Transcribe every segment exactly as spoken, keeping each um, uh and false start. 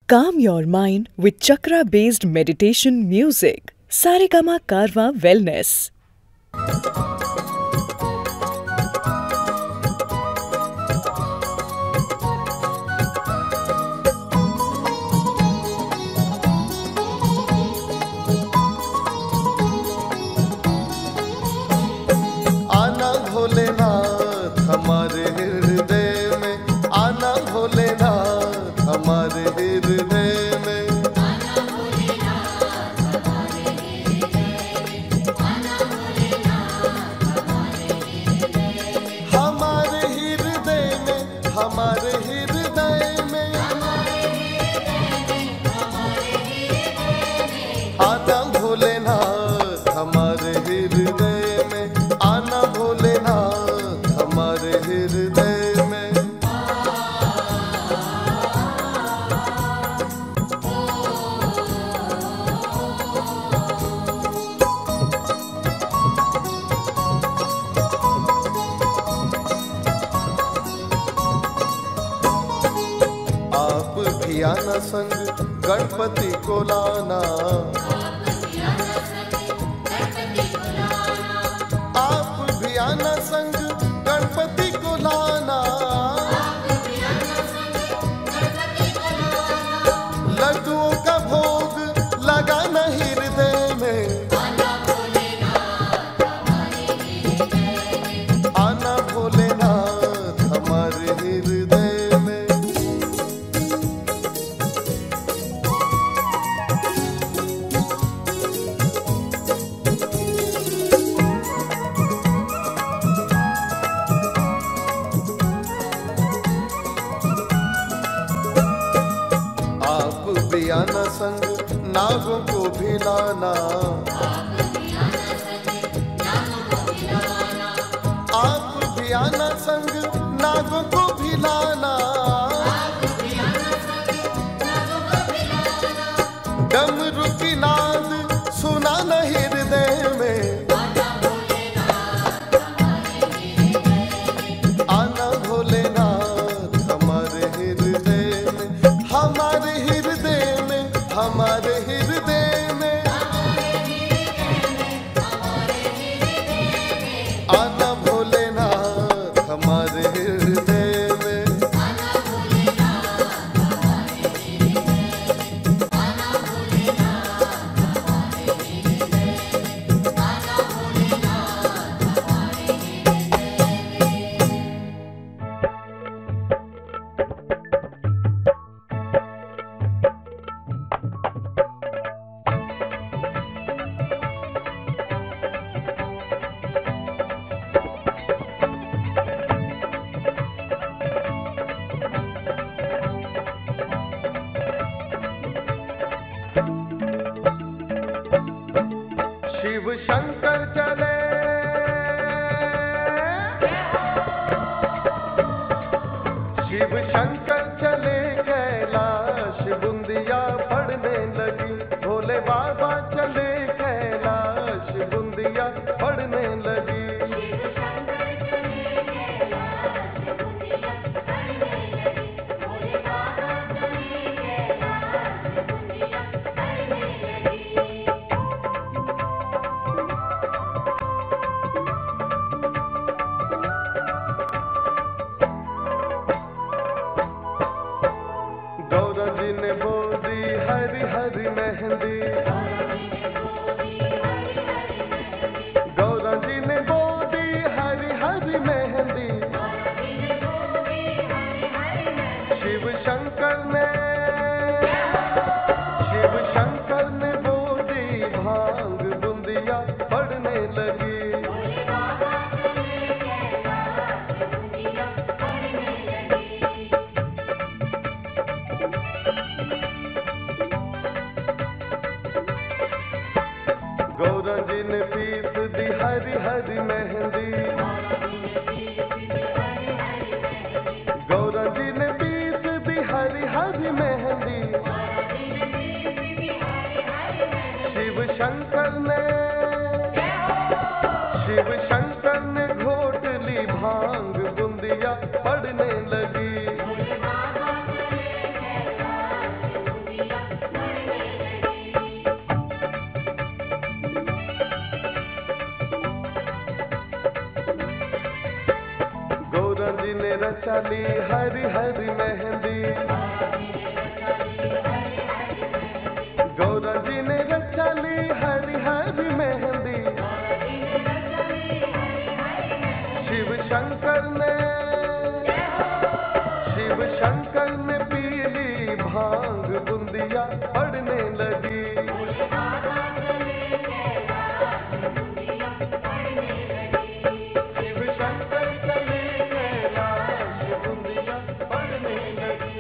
Calm your mind with chakra-based meditation music. Saregama Karwa Wellness. आना भोलेनाथ हमारे हृदय में, आना भोलेनाथ हमारे हृदय में, आना भोलेनाथ हमारे हृदय में, आना भोलेनाथ हमारे हृदय में, हमारे हृदय में, आना भोलेनाथ हमारे हृदय में, आना भोलेनाथ हमारे हृदय में। आप भी आना संग गणपति को लाना, आप भी आना संग गणपति को लाना, लड्डुओं का भोग लगाना हृदय में, आना भोलेनाथ हमारे हृदय में। आप भी आना संग नागों को भी लाना, आप भी आना संग नागों को भी लाना, डमरू की नाद सुनाना हृदय में, आना भोलेनाथ हमारे हृदय में, हमारे हृदय में, हमारे हृदय में, आना भोलेनाथ हमारे हृदय में। शिव शंकर चले, शिव शंकर चले कैलाश, बुंदिया पड़ने लगी, भोले बाबा चले कैलाश, बुंदिया पड़ने लगी, गौरा जी ने बोली हरी हरी मेहंदी, गौरा जी ने बोली हरी हरी मेहंदी, शिव शंकर ने, शिव शंकर ने बोली भांग, बुंदिया पड़ने लगी, गौरा जी ने पीस दी हरी हरी मेहंदी, गौरा जी ने पीस दी हरी हरी मेहंदी, शिव शंकर ने, शिव शंकर ने घोट ली भांग, बुंदिया पड़ने लगी, रचाली हरी हरी मेहंदी, गौरा जी ने रचाली हरी हरी मेहंदी, शिव शंकर ने शिव शंकर ने पीली भांग बुंदिया पड़ने लगी। शिव शंकर चले कैलाश बुंदिया पड़ने लगी।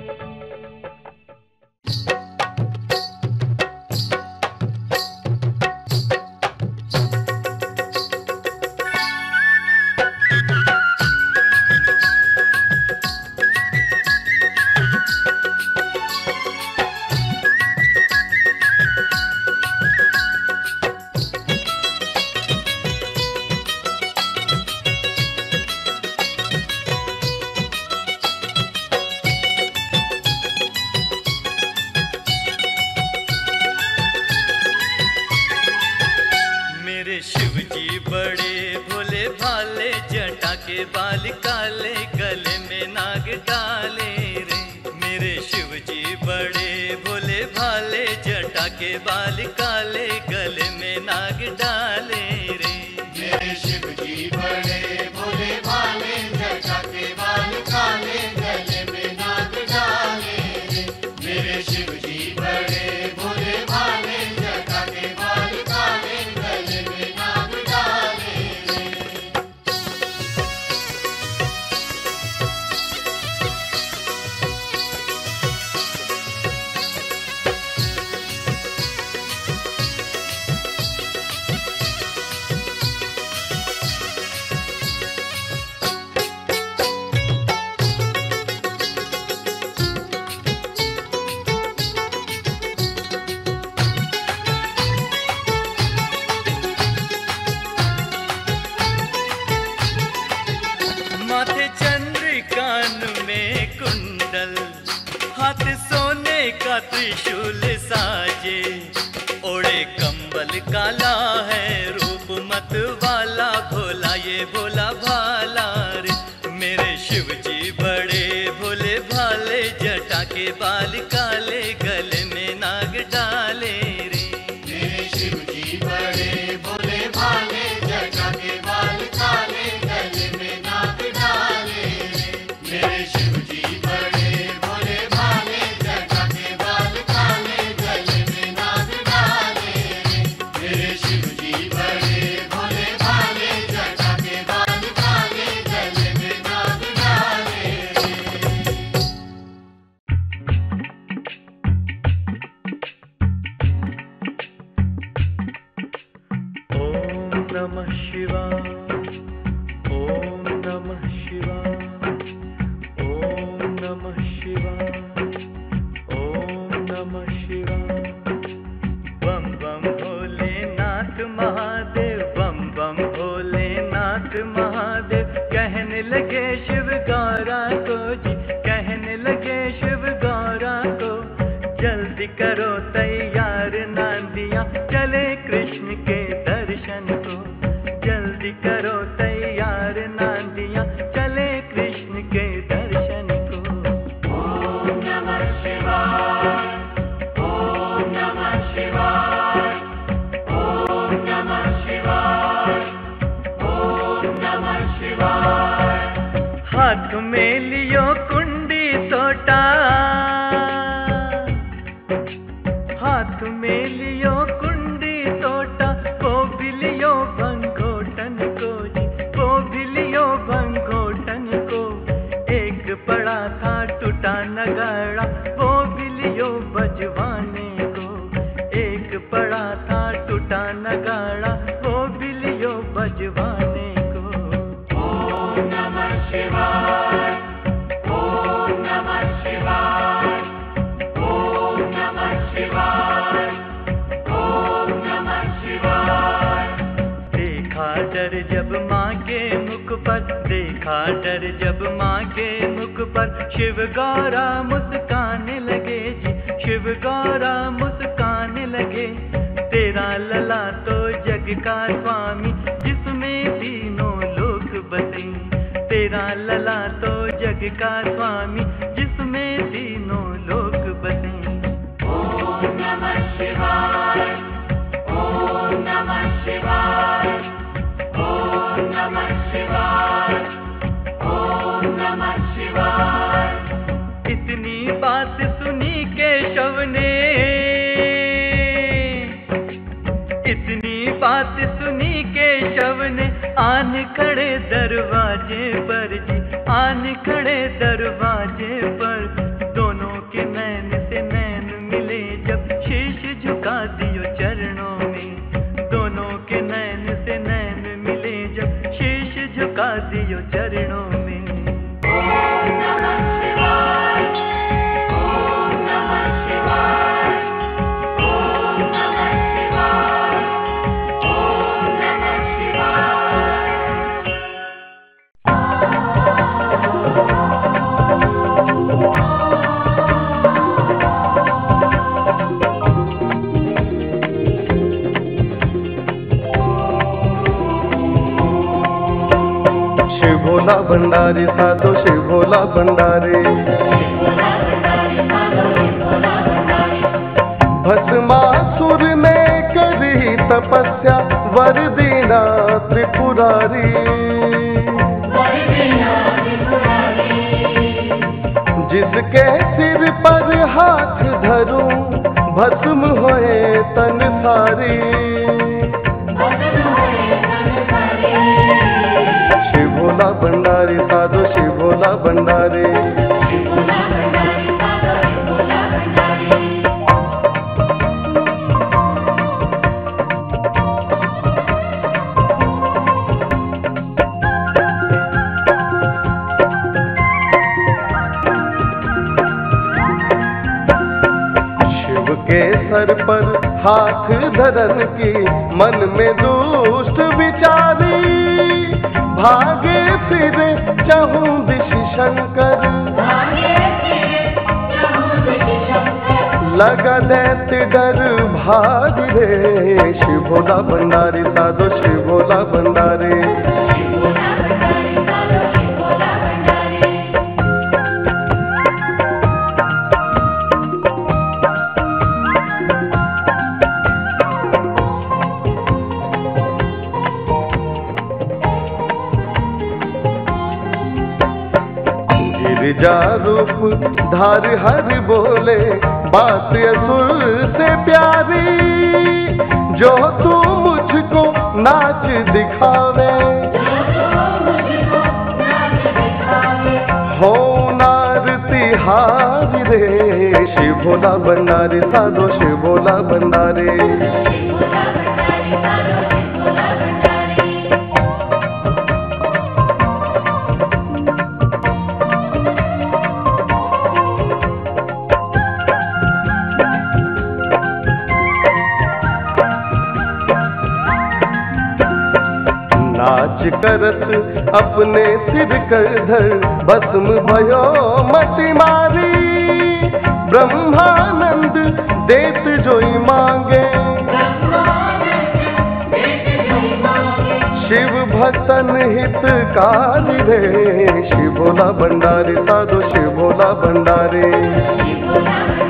के बाल काले गले में नाग डाले रे, मेरे शिव जी बड़े भोले भाले, जटा के बाल काले गले में नाग डाले रे, मेरे शिव जी बड़े भोले भाले, जटा के बाल काले गले में नाग डाले रे, मेरे शिव जी बड़े भोले भाले, जटा के बाल काले गले में नाग डाले रे। माथे चंद्र कान में कुंडल, हाथ सोने का त्रिशूल साजे, ओढ़े कंबल काला है रूप मत वाला, भोला ये भोला भाला रे, मेरे शिव जी बड़े भोले भाले, जटा के बाल काले गले में नाग डाले रे, मेरे शिव जी बड़े भोले भाले, जटा के बाल काले गले में नाग डाले रे, मेरे शिव जी बड़े भोले भाले, जटा के बाल काले गले में नाग डाले रे, मेरे शिव जी बड़े भोले भाले, जटा के बाल काले गले में नाग डाले रे। ओम नमः शिवाय, ओम नमः शिवाय, ओम नमः शिवाय, ओम नमः शिवाय, बम बम भोलेनाथ महादेव, बम बम भोलेनाथ महादेव, कहने लगे शिव गौरा को जी, कहने लगे शिव गौरा को, जल्दी करो तैयार नांदिया, चले कृष्ण के दर्शन को, जल्दी करो तैयार नांदिया, चले कृष्ण के दर्शन को। ओम नमः शिवाय, ओम नमः शिवाय, ओम नमः शिवाय, ओम नमः शिवाय। हाथ में लियो कुंडी सोटा, हाथ में लियो कुंडी सोटा, वो भी लियो भंगोटन को जी, वो भी लियो भंगोटन को, एक पड़ा था टूटा नगाड़ा, वो भी लियो बजवाने को, एक पड़ा था टूटा नगाड़ा, वो भी लियो बजवाने को। ओम नमः शिवाय, ओम नमः शिवाय, ओम नमः शिवाय, ओम नमः शिवाय। देखा डर जब माँ के मुख पर, देखा डर जब माँ के मुख पर, शिव गौरा मुस्काने लगे जी, शिव गौरा मुस्काने लगे, तेरा लला तो जग का स्वामी, जिसमें तीनों लोक बसे, तेरा लला तो स्वर्ग का स्वामी जिसमें तीनों लोक बसे। ओम नमः शिवाय, ओम नमः शिवाय, ओम नमः शिवाय, ओम नमः शिवाय। इतनी बात सुनी केशव ने, इतनी बात सुनी केशव ने, आन खड़े दरवाजे पर जी, आन खड़े दरवाजे पर। दोनों के नैन से नैन मिले जब शीश झुका दियो चरणों में। दोनों के नैन से नैन मिले जब शीश झुका दियो चरणों में। ओम नमः शिवाय, ओम नमः शिवाय, ओम नमः शिवाय, ओम नमः शिवाय। शिव भोला भंडारी साधो शिव भोला भंडारी, भस्मासुर ने करी तपस्या वर दीना त्रिपुरारी। जिसके सिर पर हाथ धरूं भस्म होए तन सारी। शिव भोला भंडारी साधो शिव भोला भंडारी। शिव के सर पर हाथ धरन की मन में दुष्ट विचारी। भागे फिरे चहु दिश शंकर, लगा दैत्य डर भाग रे। शिव भोला भंडारी साधो शिव भोला भंडारी। गिरिजा रूप धार हर बोले बात असुर से प्यारी। जो तू मुझको नाच दिखावे, हो नारती हारी रे। शिव भोला भंडारी साधो शिव भोला भंडारी। नाच करत अपने सिर कर धर भस्म भयो मति मारी। ब्रह्मानंद देत जोई मांगे, शिव भक्तन हितकारी रे। शिव भोला भंडारी साधो शिव भोला भंडारी।